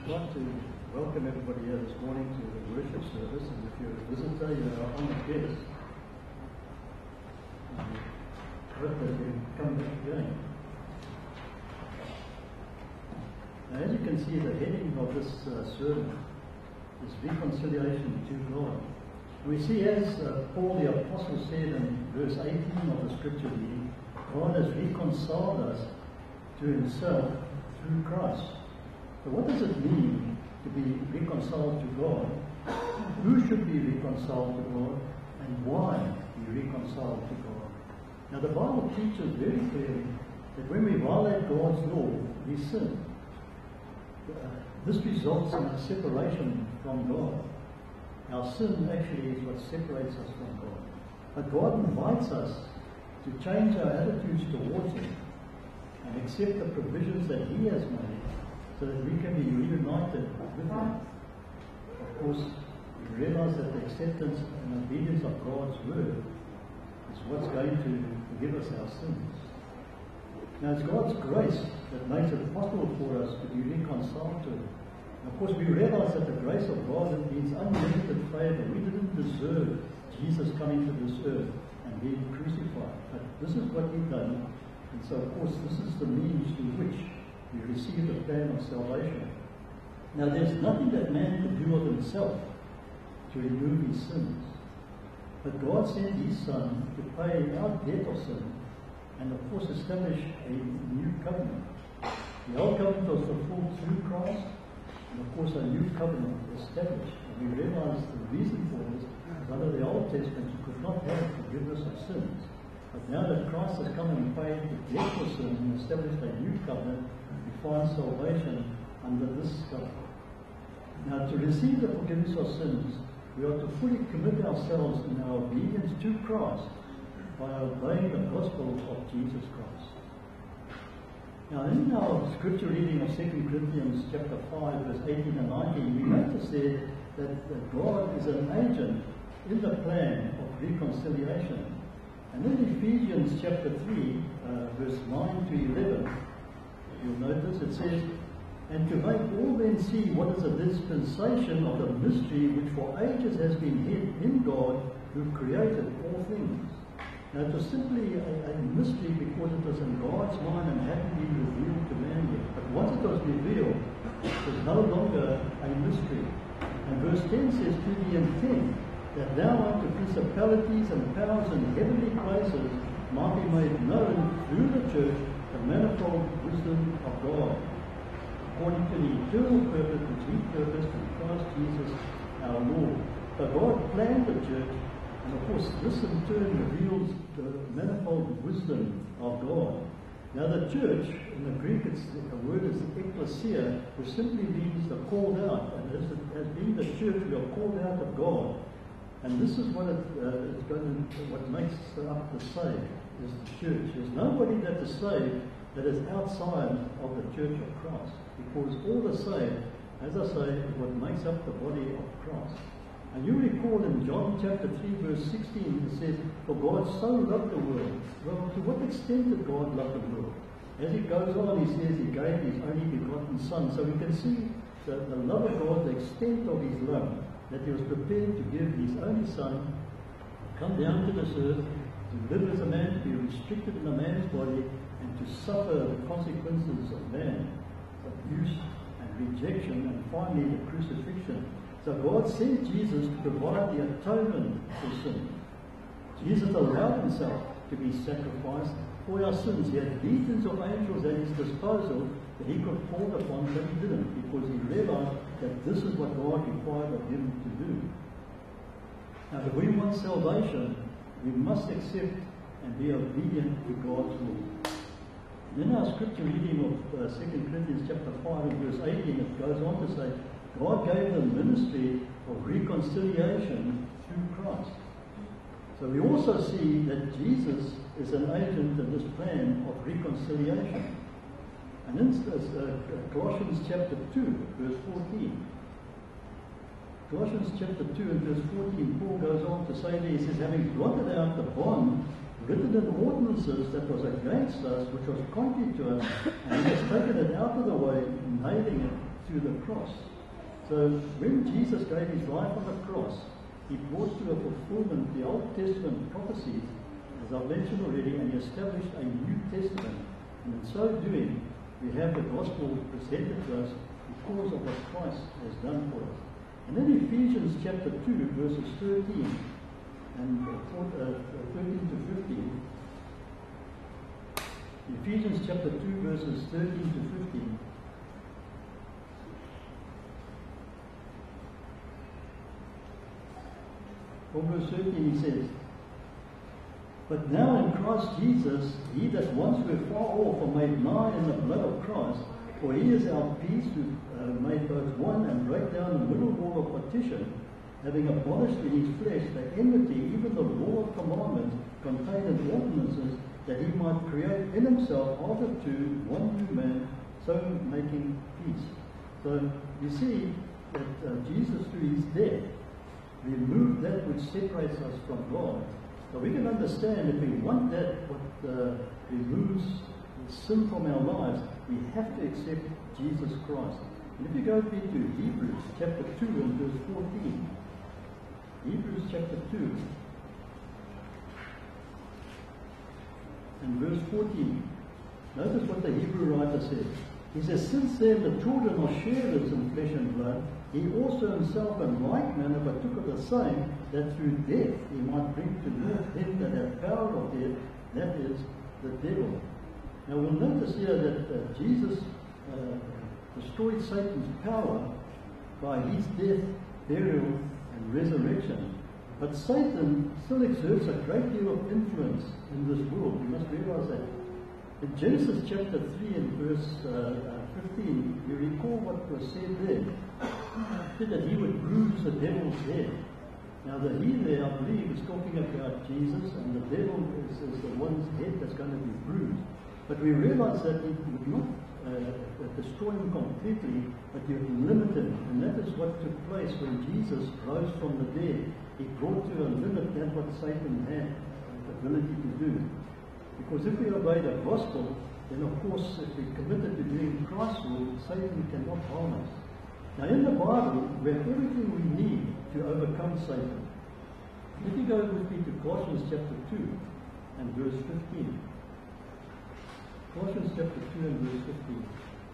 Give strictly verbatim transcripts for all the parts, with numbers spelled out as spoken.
I'd like to welcome everybody here this morning to the worship service, and if you're a visitor, you're our honoured guest. I hope that you come back again. Now, as you can see, the heading of this uh, sermon is reconciliation to God. We see, as uh, Paul the Apostle said in verse eighteen of the scripture reading, God has reconciled us to himself through Christ. So what does it mean to be reconciled to God? Who should be reconciled to God, and why be reconciled to God? Now the Bible teaches very clearly that when we violate God's law, we sin. Uh, this results in a separation from God. Our sin actually is what separates us from God. But God invites us to change our attitudes towards Him and accept the provisions that He has made, so that we can be reunited with Him. Of course, we realize that the acceptance and obedience of God's word is what's going to forgive us our sins. Now, it's God's grace that makes it possible for us to be reconciled to Him. And of course, we realize that the grace of God means unlimited favor. We didn't deserve Jesus coming to this earth and being crucified. But this is what He's done. And so, of course, this is the means to which we receive the plan of salvation. Now, there's nothing that man can do of himself to remove his sins. But God sent His Son to pay our debt of sin and, of course, establish a new covenant. The old covenant was fulfilled through Christ, and, of course, a new covenant was established. And we realize the reason for this is under the Old Testament you could not have forgiveness of sins. But now that Christ has come and paid the debt for sin and established a new covenant, we find salvation under this covenant. Now, to receive the forgiveness of sins, we are to fully commit ourselves in our obedience to Christ by obeying the gospel of Jesus Christ. Now, in our scripture reading of Second Corinthians chapter five, verse eighteen and nineteen, we notice there that, that God is an agent in the plan of reconciliation. And in Ephesians chapter three, uh, verse nine to eleven, you'll notice it says, "And to make all men see what is the dispensation of the mystery which for ages has been hid in God who created all things." Now, it was simply a, a mystery because it was in God's mind and hadn't been revealed to man yet. But once it was revealed, it was no longer a mystery. And verse ten says, "To the intent that now unto principalities and powers in heavenly places might be made known through the church the manifold wisdom of God, according to the eternal purpose which He purposed in Christ Jesus our Lord." So God planned the church, and of course this in turn reveals the manifold wisdom of God. Now the church, in the Greek it's, the word is ecclesia, which simply means the called out, and as, as being the church we are called out of God. And this is what it uh, is going to, what makes up the saved, is the church. There's nobody that is saved that is outside of the church of Christ, because all the saved, as I say, is what makes up the body of Christ. And you recall in John chapter three, verse sixteen, it says, "For God so loved the world." Well, to what extent did God love the world? As he goes on, he says he gave His only begotten Son. So we can see the, the love of God, the extent of His love, that He was prepared to give His only Son, come down to this earth, to live as a man, to be restricted in a man's body, and to suffer the consequences of man, abuse and rejection, and finally the crucifixion. So God sent Jesus to provide the atonement for sin. Jesus allowed Himself to be sacrificed for our sins. He had legions of angels at His disposal that He could call upon, but He didn't, because He realized that this is what God required of Him to do. Now, if we want salvation, we must accept and be obedient to God's law. And in our scripture reading of uh, Second Corinthians chapter five and verse eighteen, it goes on to say, God gave the ministry of reconciliation through Christ. So we also see that Jesus is an agent in this plan of reconciliation. And in uh, Colossians chapter two, verse fourteen. Colossians chapter two and verse fourteen, Paul goes on to say there, he says, "Having blotted out the bond written in ordinances that was against us, which was contrary to us, and he has taken it out of the way, nailing it through the cross. So when Jesus gave his life on the cross, he brought to a fulfillment the Old Testament prophecies, as I've mentioned already, and he established a New Testament. And in so doing, we have the gospel presented to us because of what Christ has done for us. And then Ephesians chapter two, verses thirteen and uh, thirteen to fifteen. Ephesians chapter two, verses thirteen to fifteen. From verse thirteen he says, "But now in Christ Jesus, ye that once were far off are made nigh in the blood of Christ, for he is our peace, who uh, made both one and break down the middle wall of partition, having abolished in his flesh the enmity, even the law of commandments contained in ordinances, that he might create in himself of the two one new man, so making peace." So you see that uh, Jesus, through his death, removed that which separates us from God. So we can understand, if we want that what uh, removes sin from our lives, we have to accept Jesus Christ. And if you go to Hebrews chapter two and verse fourteen, Hebrews chapter two and verse fourteen, notice what the Hebrew writer says. He says, "Since then the children are sharers in flesh and blood, he also himself in like manner partook of the same, that through death he might bring to naught him that hath power of death, that is, the devil." Now we'll notice here that uh, Jesus uh, destroyed Satan's power by his death, burial, and resurrection. But Satan still exerts a great deal of influence in this world. You must realize that. In Genesis chapter three and verse uh, fifteen, you recall what was said there. It said that he would bruise the devil's head. Now the he there, I believe, is talking about Jesus, and the devil is, is the one's head that's going to be bruised. But we realize that he would not uh, destroy him completely, but he would limit him. And that is what took place when Jesus rose from the dead. He brought to a limit that what Satan had the ability to do. Because if we obey the gospel, then of course if we're committed to doing Christ's will, Satan cannot harm us. Now in the Bible, we have everything we need to overcome Satan. If you go with me to Colossians chapter two and verse fifteen. Colossians chapter two and verse fifteen.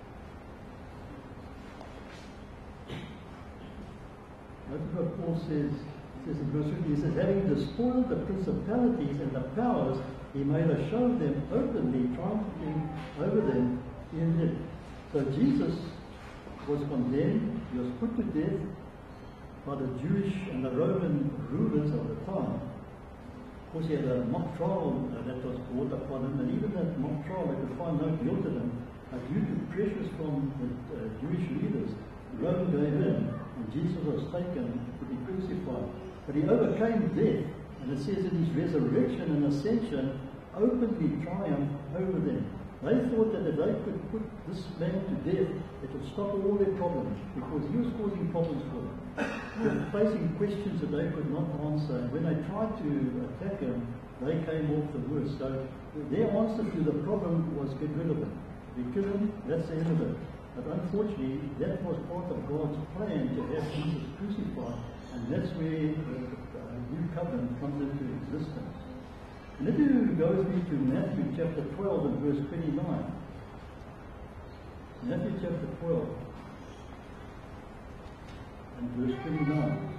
Notice what Paul says. He says in verse fifteen, he says, "Having despoiled the principalities and the powers, he made a show of them openly, triumphing over them in it." So Jesus was condemned, he was put to death by the Jewish and the Roman rulers of the time. Of course, he had a mock trial uh, that was brought upon him, and even that mock trial, they could find no guilt in him. Uh, due to pressures from the uh, Jewish leaders, Rome gave in, and Jesus was taken to be crucified. But he overcame death, and it says in his resurrection and ascension, openly triumphed over them. They thought that if they could put this man to death, it would stop all their problems, because he was causing problems for them. They were facing questions that they could not answer, and when they tried to attack him, they came off the worst. So their answer to the problem was get rid of him. If we kill him, that's the end of it. But unfortunately, that was part of God's plan to have Jesus crucified, and that's where the uh, new covenant comes into existence. And if you go with me to Matthew chapter twelve and verse twenty-nine. Matthew chapter twelve and verse twenty-nine.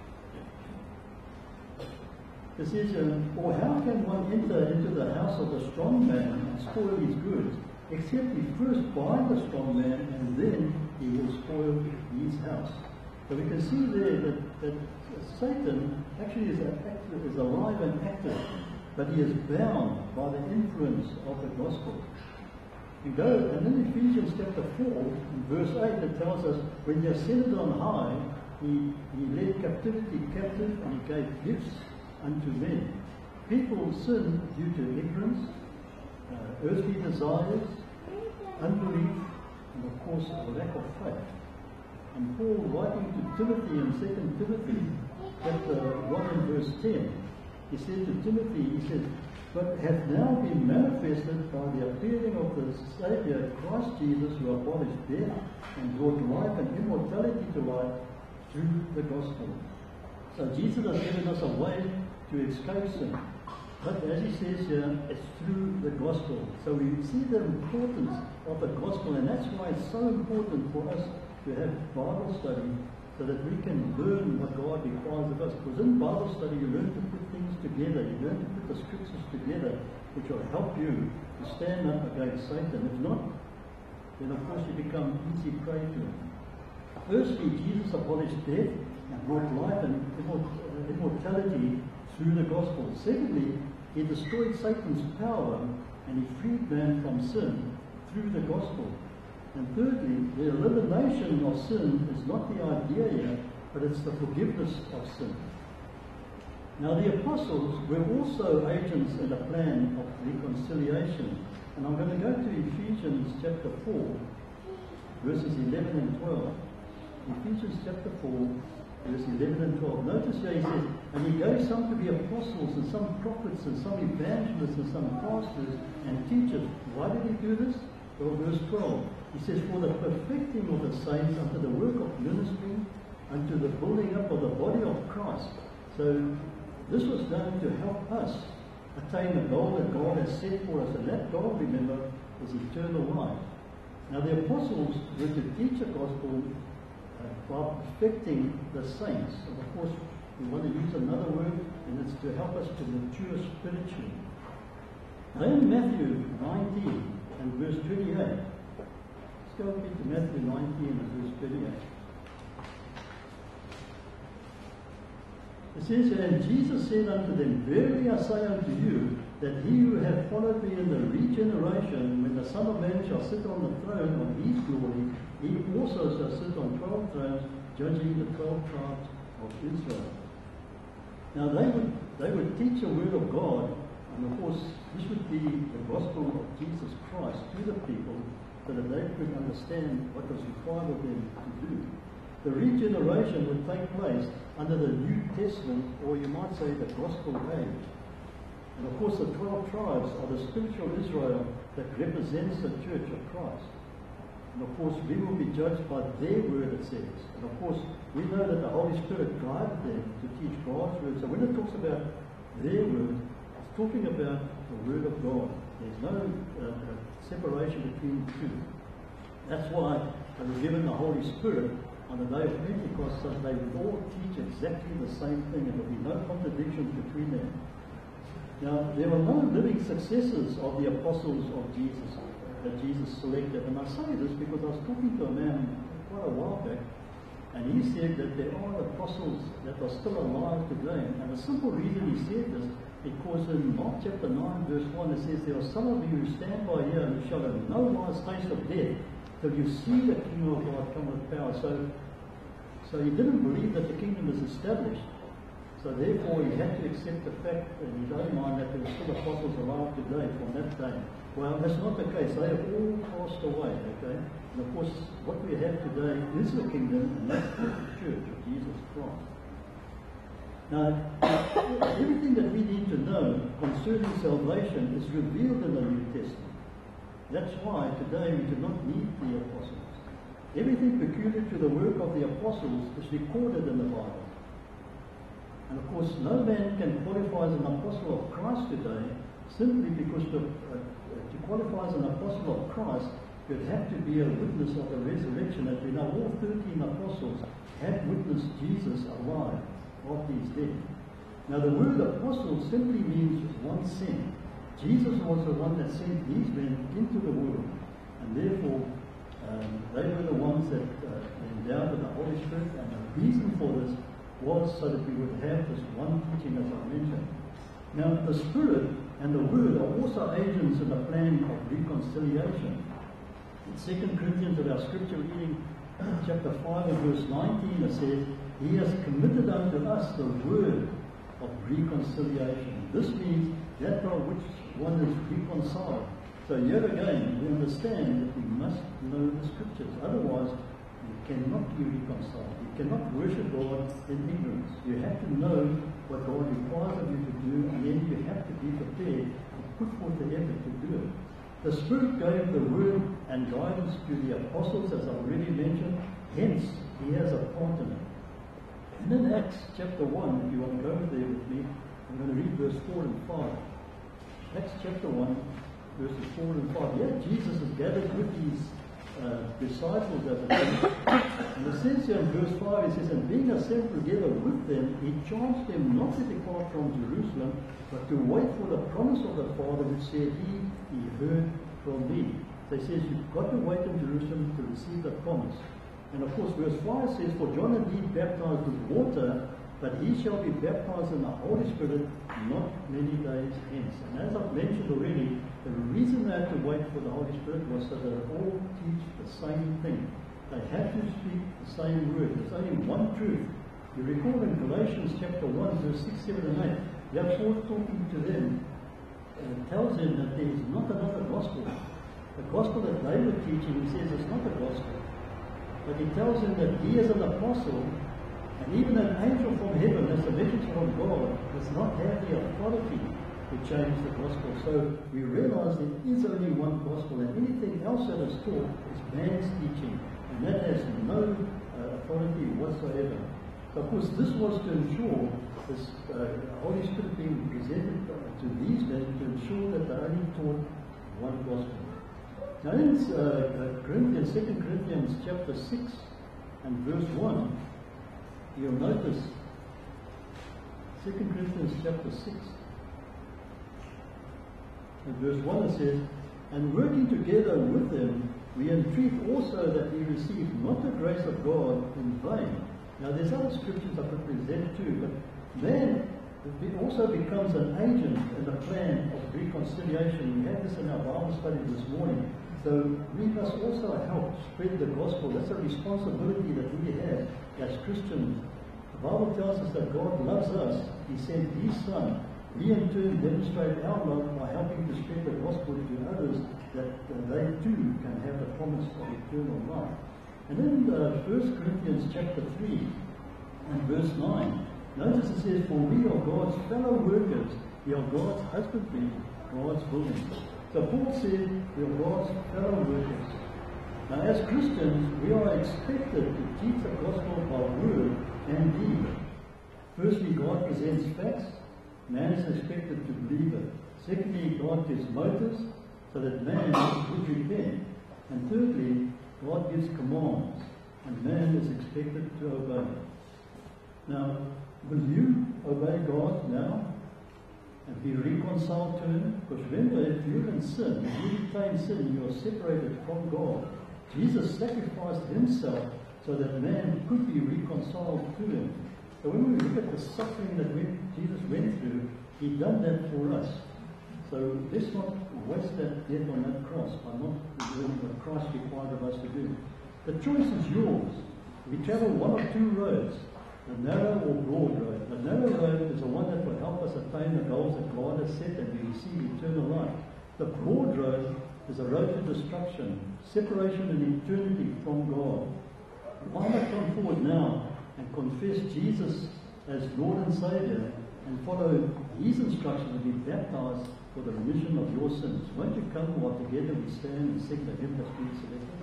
It says, "Or how can one enter into the house of a strong man and spoil his goods, except he first bind the strong man, and then he will spoil his house?" So we can see there that, that Satan actually is, a, is alive and active, but he is bound by the influence of the gospel. You go, and in Ephesians chapter four, in verse eight, it tells us, when he ascended on high, he, he led captivity captive, and he gave gifts unto men. People sin due to ignorance, uh, earthly desires, unbelief, and of course a lack of faith. And Paul, writing to Timothy in Second Timothy chapter one and verse ten, he said to Timothy, he said, but have now been manifested by the appearing of the Saviour, Christ Jesus, who abolished death and brought life and immortality to light through the gospel. So Jesus has given us a way to escape sin. But as he says here, it's through the gospel. So we see the importance of the gospel, and that's why it's so important for us to have Bible study, so that we can learn what God requires of us. Because in Bible study you learn to put things together, you learn to put the scriptures together, which will help you to stand up against Satan. If not, then of course you become easy prey to him. Firstly, Jesus abolished death and brought life and immortality through the gospel. Secondly, he destroyed Satan's power and he freed man from sin through the gospel. And thirdly, the elimination of sin is not the idea here, but it's the forgiveness of sin. Now the apostles were also agents in a plan of reconciliation. And I'm going to go to Ephesians chapter four, verses eleven and twelve. Ephesians chapter four, verse eleven and twelve. Notice here he says, and he gave some to be apostles, and some prophets, and some evangelists, and some pastors, and teachers. Why did he do this? Well, verse twelve. He says, for the perfecting of the saints unto the work of ministry, unto the building up of the body of Christ. So this was done to help us attain the goal that God has set for us. And that goal, remember, is eternal life. Now the apostles were to teach the gospel uh, by perfecting the saints. And of course, we want to use another word, and it's to help us to mature spiritually. Now in Matthew nineteen and verse twenty-eight, go to Matthew nineteen and verse twenty-eight. It says, and Jesus said unto them, verily I say unto you, that he who hath followed me in the regeneration, when the Son of Man shall sit on the throne of his glory, he also shall sit on twelve thrones, judging the twelve tribes of Israel. Now they would, they would teach the word of God, and of course this would be the gospel of Jesus Christ to the people, so that they could understand what was required of them to do. The regeneration would take place under the New Testament, or you might say the Gospel age. And of course the twelve tribes are the spiritual Israel that represents the Church of Christ. And of course we will be judged by their word, it says. And of course we know that the Holy Spirit guided them to teach God's word. So when it talks about their word, it's talking about the word of God. There's no uh, separation between the two. That's why they were given the Holy Spirit on the day of Pentecost, so they would all teach exactly the same thing, and there would be no contradictions between them. Now, there were no living successors of the apostles of Jesus that Jesus selected. And I say this because I was talking to a man quite a while back, and he said that there are apostles that are still alive today. And the simple reason he said this, because in Mark chapter nine, verse one, it says, there are some of you who stand by here and shall have no wise taste of death till you see the kingdom of God come with power. So, so he didn't believe that the kingdom is established. So therefore he had to accept the fact in his own mind that there are still apostles alive today from that day. Well, that's not the case. They have all passed away, okay? And of course, what we have today is the kingdom, and that's the church of Jesus Christ. Now, everything that we need to know concerning salvation is revealed in the New Testament. That's why today we do not need the apostles. Everything peculiar to the work of the apostles is recorded in the Bible. And of course, no man can qualify as an apostle of Christ today, simply because to, uh, to qualify as an apostle of Christ, you'd have to be a witness of the resurrection. As we know, all thirteen apostles had witnessed Jesus alive after his death. Now the word apostle simply means one sent. Jesus was the one that sent these men into the world, and therefore um, they were the ones that uh, endowed with the Holy Spirit, and the reason for this was so that we would have this one teaching, as I mentioned. Now the Spirit and the Word are also agents in the plan of reconciliation. In Second Corinthians, of our scripture reading, chapter five and verse nineteen, it says, he has committed unto us the word of reconciliation. This means that by which one is reconciled. So yet again, we understand that we must know the scriptures. Otherwise, You cannot be reconciled. You cannot worship God in ignorance. You have to know what God requires of you to do, and then you have to be prepared to put forth the effort to do it. The Spirit gave the word and guidance to the apostles, as I've already mentioned. Hence, he has a part in it. And in Acts chapter one, if you want to go there with me, I'm going to read verse four and five. Acts chapter one, verses four and five. Here Jesus is gathered with his uh, disciples as it is. And it says here in verse five, it says, and being assembled together with them, he charged them not to depart from Jerusalem, but to wait for the promise of the Father, which said he, he heard from me. So he says, you've got to wait in Jerusalem to receive the promise. And of course, verse five says, for John indeed baptized with water, but he shall be baptized in the Holy Spirit not many days hence. And as I've mentioned already, the reason they had to wait for the Holy Spirit was so that they all teach the same thing. They have to speak the same word. There's only one truth. You recall in Galatians chapter one, verse six, seven, and eight, yeah, Paul talking to them uh, tells them that there is not another gospel. The gospel that they were teaching, he says, it's not a gospel. But he tells them that he is an apostle, and even an angel from heaven, as a messenger from God, does not have the authority to change the gospel. So we realize there is only one gospel, and anything else that is taught is man's teaching, and that has no uh, authority whatsoever. So of course, this was to ensure this uh, Holy Spirit being presented to these men to ensure that they only taught one gospel. Now in uh, Corinthians, Second Corinthians chapter six and verse one, you'll notice Second Corinthians chapter six and verse one, it says, and working together with them, we entreat also that we receive not the grace of God in vain. Now there's other scriptures I could present too, but man also becomes an agent in the plan of reconciliation. We had this in our Bible study this morning. So we must also help spread the gospel. That's a responsibility that we have as Christians. The Bible tells us that God loves us. He sent his Son. We in turn demonstrate our love by helping to spread the gospel to others, that uh, they too can have the promise of eternal life. And then uh, First Corinthians chapter three and verse nine. Notice it says, for we are God's fellow workers. We are God's husbandry, God's building. So Paul said, we are God's fellow workers. Now as Christians, we are expected to teach the gospel by word and deed. Firstly, God presents facts. Man is expected to believe it. Secondly, God gives motives so that man would repent. And thirdly, God gives commands, and man is expected to obey. Now, will you obey God now and be reconciled to him? Because remember, if you're in sin, if you retain sin, you are separated from God. Jesus sacrificed himself so that man could be reconciled to him. So when we look at the suffering that we, Jesus went through, he done that for us. So let's not waste that death on that cross by not doing what Christ required of us to do. The choice is yours. We travel one of two roads, the narrow or broad road. The narrow road is the one that will help us attain the goals that God has set and we receive eternal life. The broad road is a road to destruction, separation and eternity from God. Why not come forward now and confess Jesus as Lord and Saviour and follow his instruction to be baptized for the remission of your sins? Won't you come while together we stand and sing the hymn that's been selected?